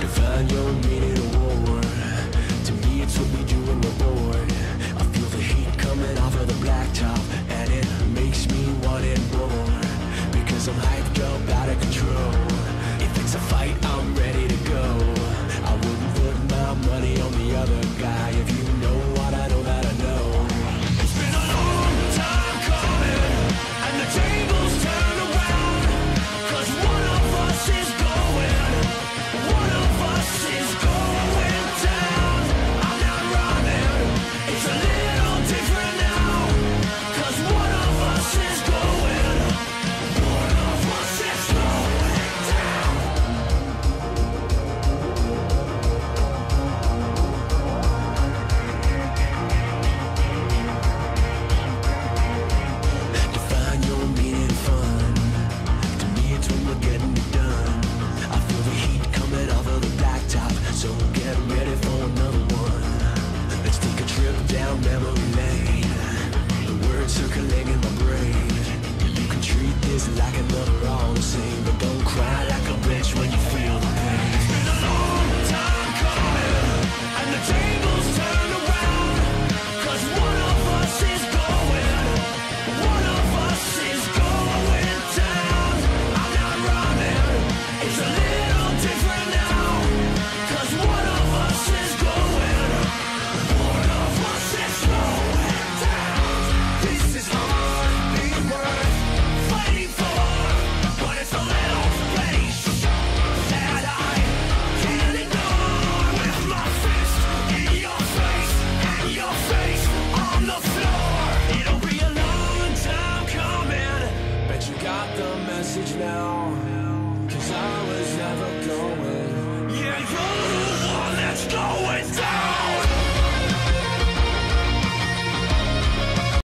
Define your meaning of war. To me it's what we do when we're bored. I feel the heat coming off of the blacktop, and it makes me want it more. Because I'm hyped up, out of control. If it's a fight, I'm ready to go. I wouldn't put my money on the other guy. If you know what I know that I know. It's been a long time coming, and the tables turn around. 'Cause one of us is going, one of us is going down. I'm not running, it's a little different now. 'Cause one of us is going, one of us is going down. Define your meaning of fun. To me it's when we're getting it done. I feel the heat coming off of the blacktop, so get ready for another one. Let's take a trip down memory lane. The words circling in my brain. You can treat this like another all the same, but don't cry like a bitch when you feel the